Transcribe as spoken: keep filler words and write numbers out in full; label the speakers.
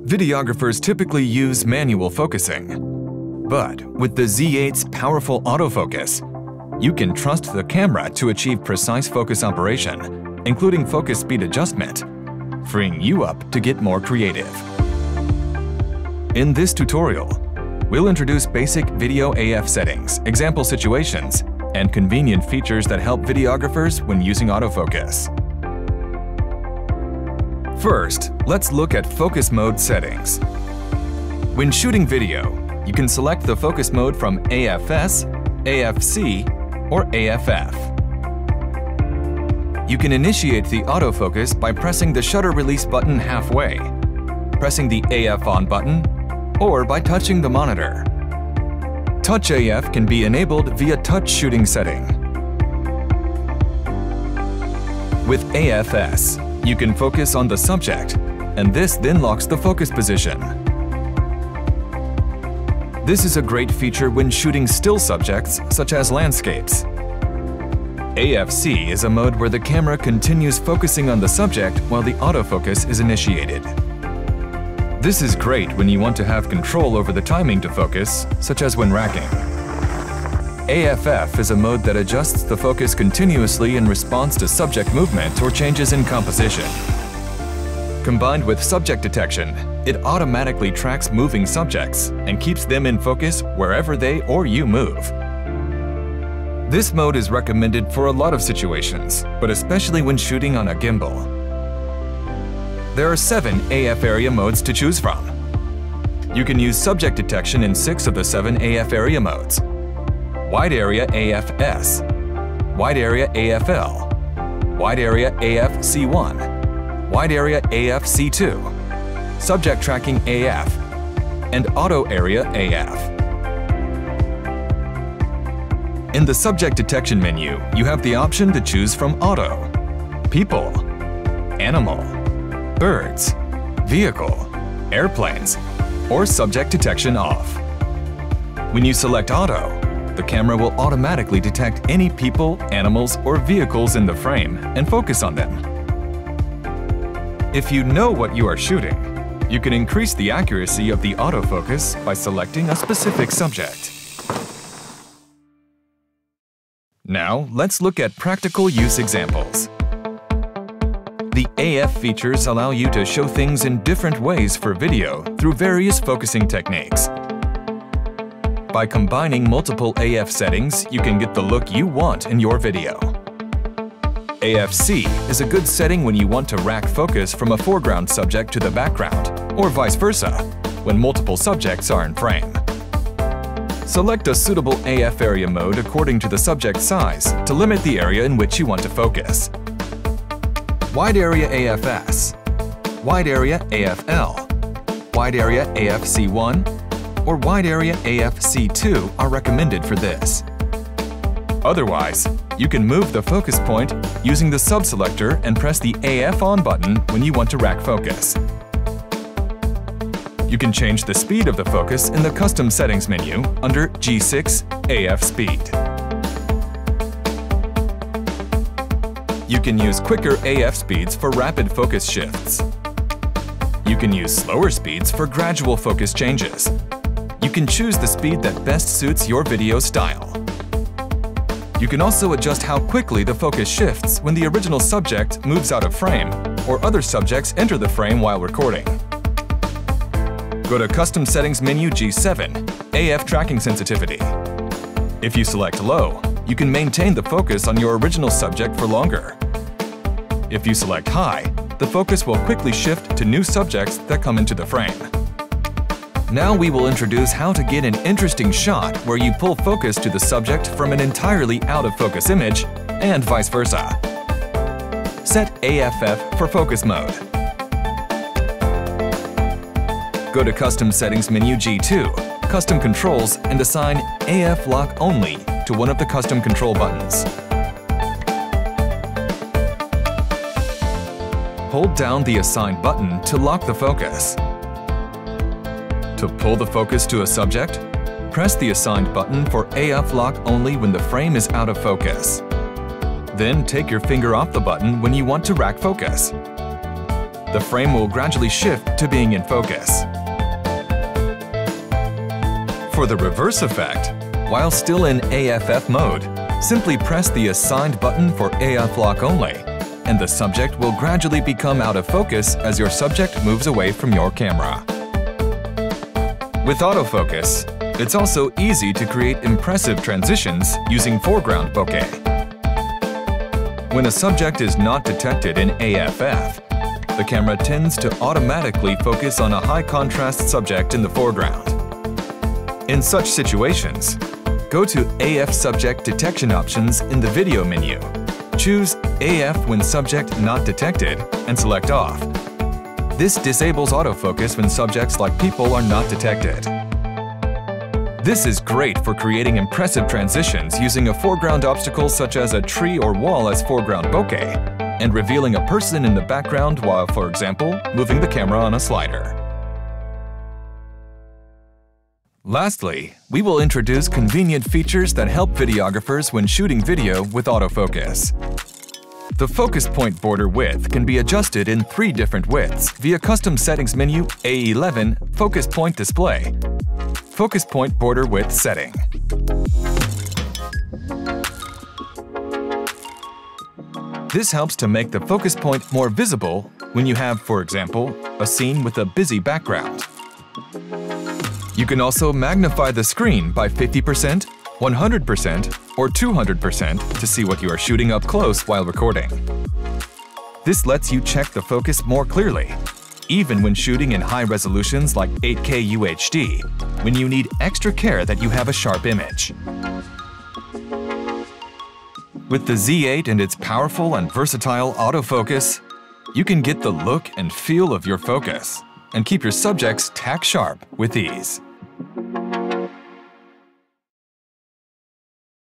Speaker 1: Videographers typically use manual focusing. But with the Z eight's powerful autofocus, you can trust the camera to achieve precise focus operation, including focus speed adjustment, freeing you up to get more creative. In this tutorial, we'll introduce basic video A F settings, example situations, and convenient features that help videographers when using autofocus. First, let's look at focus mode settings. When shooting video, you can select the focus mode from A F S, A F C, or A F F. You can initiate the autofocus by pressing the shutter release button halfway, pressing the A F on button, or by touching the monitor. Touch A F can be enabled via touch shooting setting. With A F S, you can focus on the subject, and this then locks the focus position. This is a great feature when shooting still subjects, such as landscapes. A F C is a mode where the camera continues focusing on the subject while the autofocus is initiated. This is great when you want to have control over the timing to focus, such as when racking. A F F is a mode that adjusts the focus continuously in response to subject movement or changes in composition. Combined with subject detection, it automatically tracks moving subjects and keeps them in focus wherever they or you move. This mode is recommended for a lot of situations, but especially when shooting on a gimbal. There are seven A F area modes to choose from. You can use subject detection in six of the seven A F area modes: Wide Area A F S, Wide Area A F L, Wide Area A F C one, Wide Area A F C two, Subject Tracking A F, and Auto Area A F. In the Subject Detection menu, you have the option to choose from Auto, People, Animal, Birds, Vehicle, Airplanes, or Subject Detection Off. When you select Auto, the camera will automatically detect any people, animals, or vehicles in the frame and focus on them. If you know what you are shooting, you can increase the accuracy of the autofocus by selecting a specific subject. Now, let's look at practical use examples. The A F features allow you to show things in different ways for video through various focusing techniques. By combining multiple A F settings, you can get the look you want in your video. A F C is a good setting when you want to rack focus from a foreground subject to the background, or vice versa, when multiple subjects are in frame. Select a suitable A F area mode according to the subject size to limit the area in which you want to focus. Wide Area A F S, Wide Area A F L, Wide Area A F C one, or Wide Area A F C two are recommended for this. Otherwise, you can move the focus point using the sub-selector and press the A F on button when you want to rack focus. You can change the speed of the focus in the Custom Settings menu under G six A F Speed. You can use quicker A F speeds for rapid focus shifts. You can use slower speeds for gradual focus changes. You can choose the speed that best suits your video style. You can also adjust how quickly the focus shifts when the original subject moves out of frame or other subjects enter the frame while recording. Go to Custom Settings menu G seven, A F Tracking Sensitivity. If you select Low, you can maintain the focus on your original subject for longer. If you select High, the focus will quickly shift to new subjects that come into the frame. Now we will introduce how to get an interesting shot where you pull focus to the subject from an entirely out-of-focus image, and vice versa. Set A F F for focus mode. Go to Custom Settings menu G two, Custom Controls, and assign A F Lock Only to one of the custom control buttons. Hold down the assigned button to lock the focus. To pull the focus to a subject, press the assigned button for A F Lock Only when the frame is out of focus. Then take your finger off the button when you want to rack focus. the frame will gradually shift to being in focus. For the reverse effect, while still in A F F mode, simply press the assigned button for A F lock only, and the subject will gradually become out of focus as your subject moves away from your camera. With autofocus, it's also easy to create impressive transitions using foreground bokeh. When a subject is not detected in A F F, the camera tends to automatically focus on a high-contrast subject in the foreground. In such situations, go to A F Subject Detection Options in the Video menu. Choose A F when subject not detected and select Off. This disables autofocus when subjects like people are not detected. This is great for creating impressive transitions using a foreground obstacle such as a tree or wall as foreground bokeh, and revealing a person in the background while, for example, moving the camera on a slider. Lastly, we will introduce convenient features that help videographers when shooting video with autofocus. The focus point border width can be adjusted in three different widths via Custom Settings menu A eleven Focus Point Display. Focus point border width setting. This helps to make the focus point more visible when you have, for example, a scene with a busy background. You can also magnify the screen by fifty percent, one hundred percent, or two hundred percent to see what you are shooting up close while recording. This lets you check the focus more clearly, even when shooting in high resolutions like eight K U H D, when you need extra care that you have a sharp image. With the Z eight and its powerful and versatile autofocus, you can get the look and feel of your focus and keep your subjects tack sharp with ease.